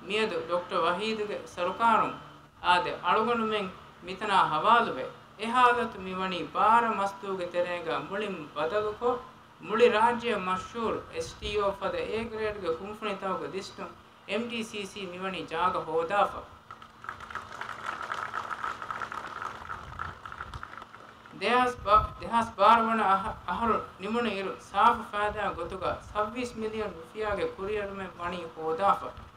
මියද doctor වහීදුගේ සරකාරුම් ආද අලුගණුමෙන් මිතනා හවාලුවේ එහාලතු මිවණි පාර මස්තුගේ තෙරේග මුලින් බදලුකෝ මුලි රාජ්‍ය මෂූර් STO ෆද A grade ගේ කුම්ෆුනිතාවගේ දිස්තු MTCC මිවණි ජාග හෝදාෆ දෙහස් බාරවන අහරු නිමුණ ඉරු සාෆ ෆාදා ගොතුග 26 මිලියන් රුපියාගේ කුරියරුමෙන් වණි හෝදාෆ